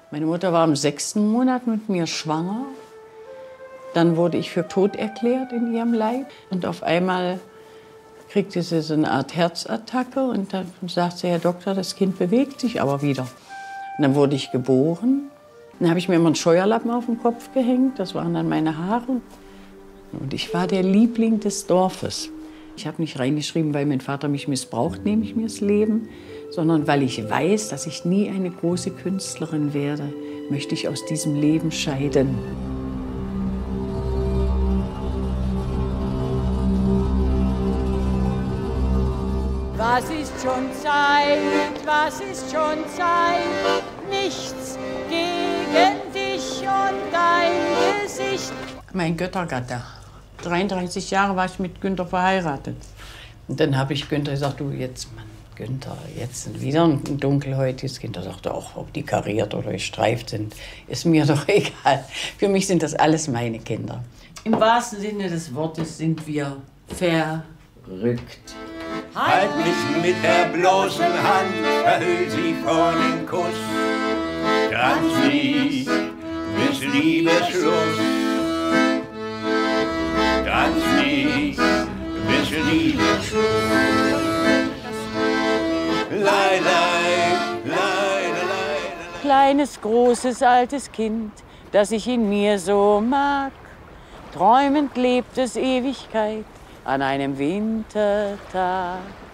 Meine Mutter war im 6. Monat mit mir schwanger. Dann wurde ich für tot erklärt in ihrem Leib. Und auf einmal kriegte sie so eine Art Herzattacke. Und dann sagte der Herr Doktor, das Kind bewegt sich aber wieder. Und dann wurde ich geboren. Dann habe ich mir immer einen Scheuerlappen auf den Kopf gehängt. Das waren dann meine Haare. Und ich war der Liebling des Dorfes. Ich habe nicht reingeschrieben, weil mein Vater mich missbraucht, nehme ich mir das Leben, sondern weil ich weiß, dass ich nie eine große Künstlerin werde, möchte ich aus diesem Leben scheiden. Was ist schon Zeit, was ist schon Zeit? Nichts gegen dich und dein Gesicht. Mein Göttergatte. 33 Jahre war ich mit Günther verheiratet. Und dann habe ich Günther gesagt, du jetzt, Mann, Günther, jetzt wieder ein dunkelhäutiges Kind. Er sagte auch, ob die kariert oder gestreift sind, ist mir doch egal. Für mich sind das alles meine Kinder. Im wahrsten Sinne des Wortes sind wir verrückt. Halt mich mit der bloßen Hand, verhüll sie vor dem Kuss. Tanz mich bis Liebesschluss. Tanz mich bis Liebesschluss. Kleines, großes, altes Kind, das ich in mir so mag. Träumend lebt es Ewigkeit an einem Wintertag.